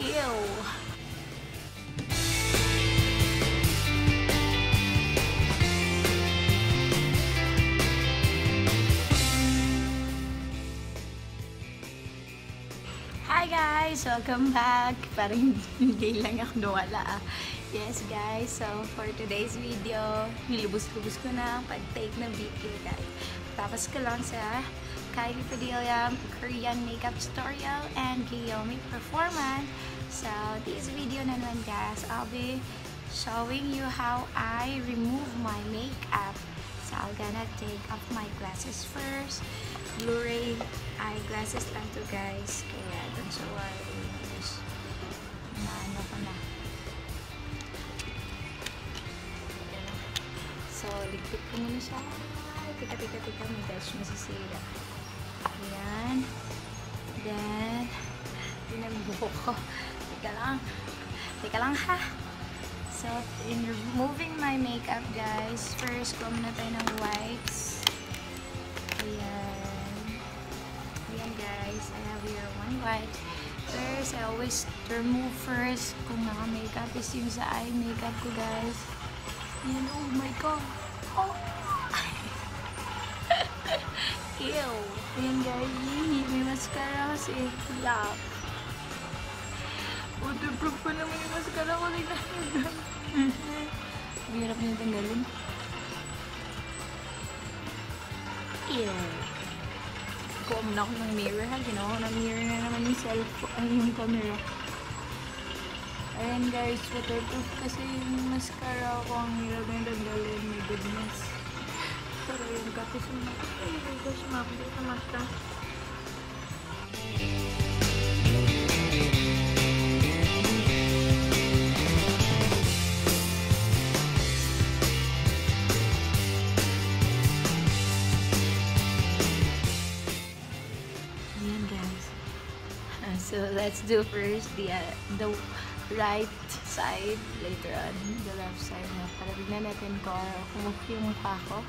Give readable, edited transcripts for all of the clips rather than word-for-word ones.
Ew. Hi guys! Welcome back! Parang hindi lang ako nawala. Yes guys, so for today's video, nilubos-lubos ko na ang pag-take ng video guys. Tapos ko lang sa Kylie Padilla Korean makeup tutorial and Guillaume performance. So this video na naman guys, I'll be showing you how I remove my makeup. So I'm gonna take off my glasses first. Blu-ray eyeglasses lang to guys, kaya dun sa wireless na ano ko na. So ligpit ko muna siya. Tika may guys, masisira. Ayan. Then tinagbuho ko. Tika lang ha. So in removing my makeup guys, first kuha muna tayo ng wipes. Ayan guys, I have here one wipe. First, I always remove first kung naka-makeup is yung sa eye makeup ko guys. Ayan, oh my god. Oh. Ew. Ayan guys, may mascara kasi. Yuck. Waterproof pa naman yung mascara ko. Hirap niya tanggalin. Ew. Kuha na ako ng mirror ha. Ginawa ko ng mirror na naman yung cellphone, yung camera. Ayan guys, waterproof kasi yung mascara ko. Ang hirap na tanggalin. My goodness. Pero yung kapis yung mata. Ay, my gosh, mapagod sa mata. So let's do first the right side, later on the left side na. Para tignan natin ko kumuha yung mukha ko.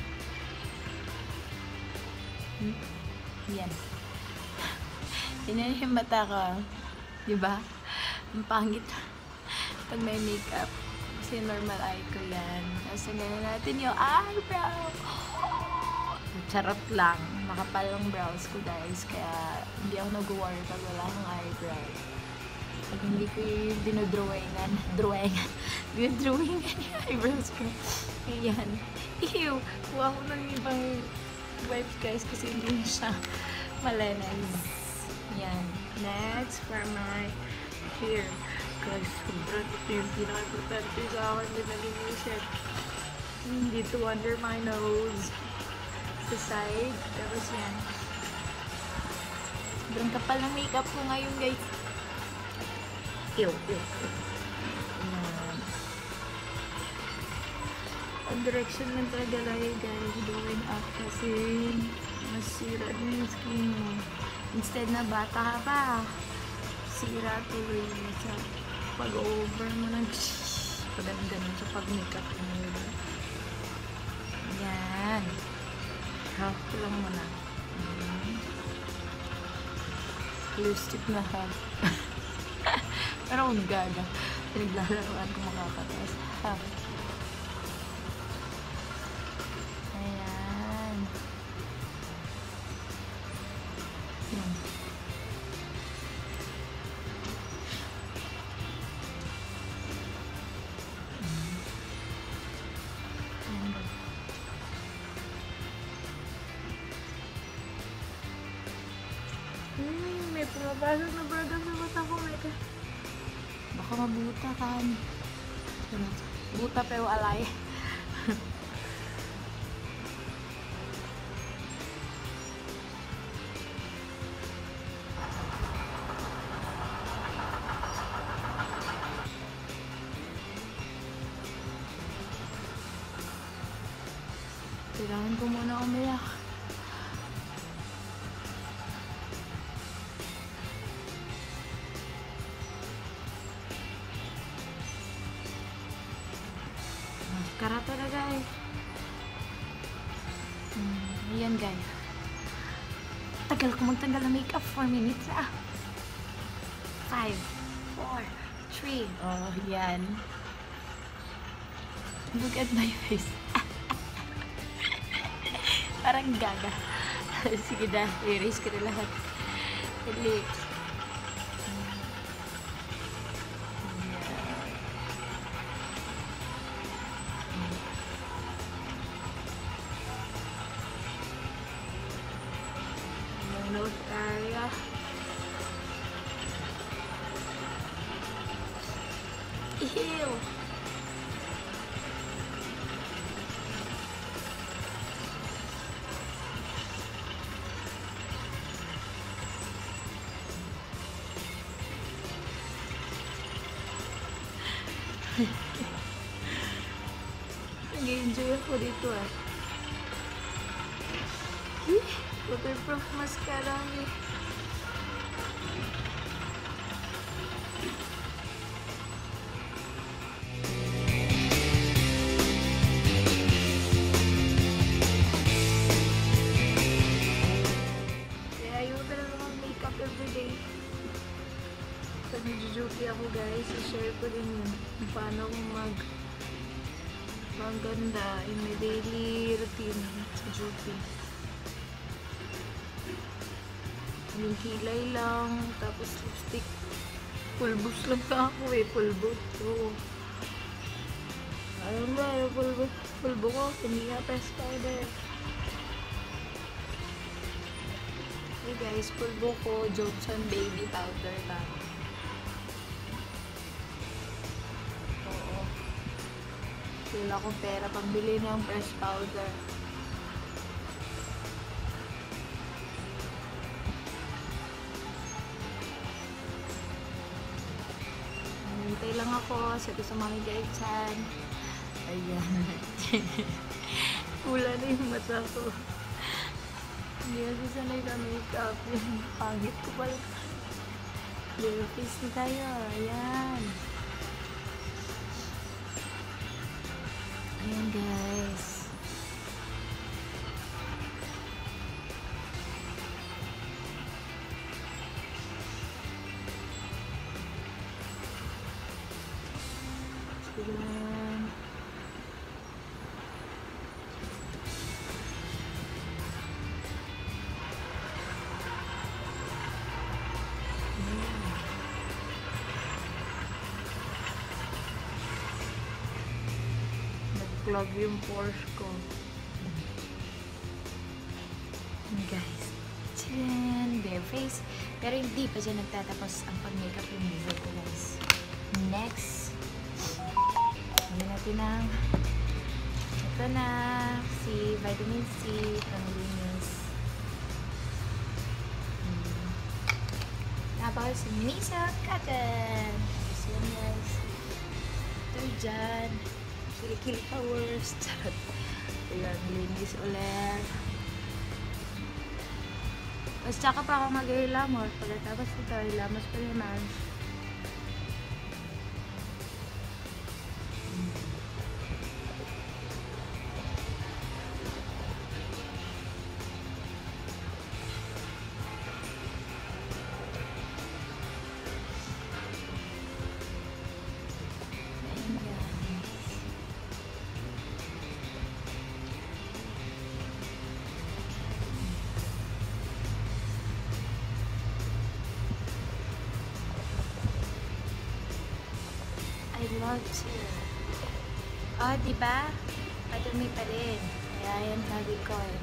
Yan. Tignan yung mata ko. Diba? Ang pangit pag may makeup. Kasi normal eye ko yan. Tapos tignan natin yung eyebrow. Charot lang. Makapal ang brows ko guys. Kaya hindi ako nag-worry pag wala akong eyebrow. Pag hindi ko yung dinodrawingan yung eyebrows ko. Ayan. Ew! Kuha ko ng ibang wipes guys kasi hindi siya malinis. Ayan. Next, for my hair. Guys, sobrang ito yung pinaka-importante sa akin din nalinisin. Dito under my nose. Sa side. Tapos yan. Sobrang kapal ng makeup ko ngayon guys. Ew. Yan. Ang direction lang talaga lagi guys. Going up kasi masira din yung skin mo. Instead na bata ka pa, sira tuloy sa pag-over mo ng pag-ganun sa pag-makeup mo. Yan. Half ko lang muna. Lipstick na half. Pero kung gaga, pinaglalaroan ko makakatas. Half. Ayan. Ayan. May pumapasok na braga sa mata ko. Baka mabuta kan. Buta pero alay. Kailangan ko muna umiyak. Maskara talaga eh. Ayan guys. Tagal ko magtanggal ng makeup. 4 minutes ah. 5. 4, 3. Oh, yan. Look at my face. Parang gaga. Sige na, i-erase ko na lahat. Dali. Nose area. Ew. Nag-enjoy ako dito ah. Waterproof mascara eh. Kaya ayaw talaga mag-makeup everyday. Pag nag-juki ako guys, i-share ko din yun. Kung paano akong maganda in my daily routine sa juki. Yung kilay lang, tapos lipstick. Pulbos lang ka ako eh, pulbo. So, ayun ba, yung pulbo ko, hindi nga press powder. Hey guys, pulbo ko, Johnson Baby Powder lang. Oo. Wala akong pera pambili ng press powder. Hintay lang ako sa gusto mamigay dyan. Ayan. Wala na yung mata ko. Hindi kasi sanay ka makeup. Pangit ko pala. Bare face na tayo. Ayan. Ayan guys. Ayan. Nag-clog yung pores ko. Guys. Tcharan! Bare face. Pero hindi pa dyan nagtatapos ang pag-makeup remover ko guys. Next. Lagyan natin ng ito na si vitamin C panglinis. Tapos Misa Cotton. So yun guys. Ito dyan. Kilikili powers. Charot. Ayan, linis ulit. Tapos tsaka pa ako mag-hilamos. Pagkatapos ito, hilamos pa naman. I love to. Oh, diba? Padumi pa rin. Kaya yan sabi ko eh.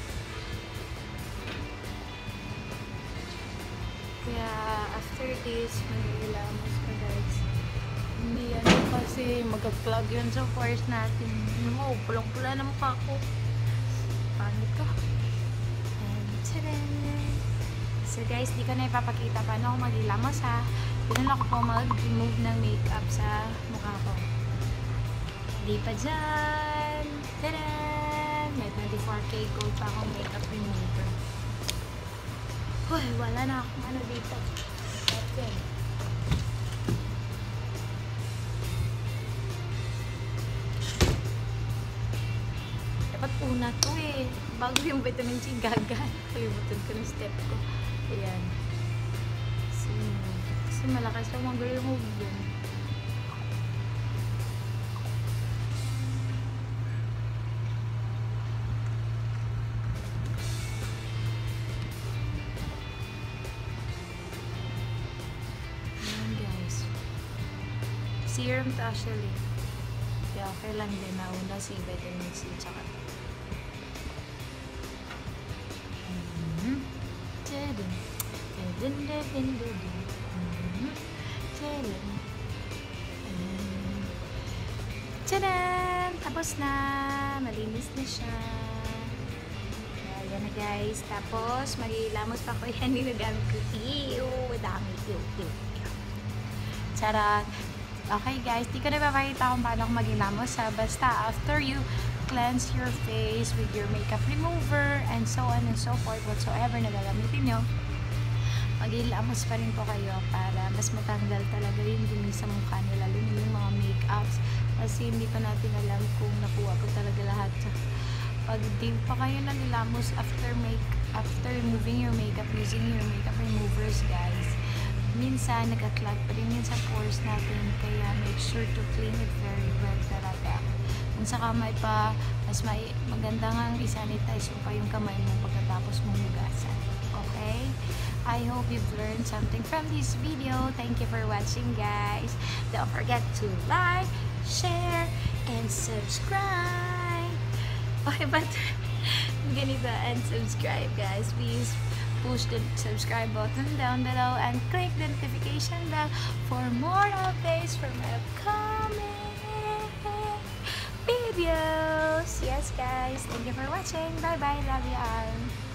Kaya after this, mag-ilamos ko guys. Hindi yan kasi mag-clog yun sa pores natin. Ano mo, pulang-pula na mukha ko. Pangit ko. And tadaan! So guys, di ko na ipapakita paano ako mag-ilamos ha. Pinala ko po mag-remove ng makeup sa mukha ko. Di pa dyan! Tadaan! May 24K gold pa akong makeup remover. Hoy, wala na akong ano dito. Okay. Dapat una to eh. Bago yung vitamin C gaga. Kalimutan ko ng step ko. Ayan. So kasi malakas lang mag-remove yun. Ayan guys. Serum to actually. Kaya okay lang din. Nauna si vitamin C tsaka Tadaan! Tapos na! Malinis na siya. Ayan na guys. Tapos, magilamos pa ko yan. Nilagamit ko. Ew! Dami. Ew. Charot! Okay guys, di ko na papakita kung paano ako magilamos. Basta after you cleanse your face with your makeup remover and so on and so forth, whatsoever na gagamitin nyo, maghilamos pa rin po kayo para mas matanggal talaga yung dumi sa mukha nyo, lalo na yung mga makeups, kasi hindi pa natin alam kung nakuha ko talaga lahat. Pag di pa kayo naghilamos after removing your makeup using your makeup removers guys, minsan nag-clog pa rin yun sa pores natin, kaya make sure to clean it very well talaga. Kung sa kamay pa, mas maganda nga i-sanitize mo pa yung kamay mo pagkatapos mong hugasan. Okay? I hope you've learned something from this video. Thank you for watching guys. Don't forget to like, share, and subscribe. Okay, but ganito, and subscribe guys. Please push the subscribe button down below and click the notification bell for more updates from upcoming videos. Yes guys, thank you for watching. Bye bye, love you all.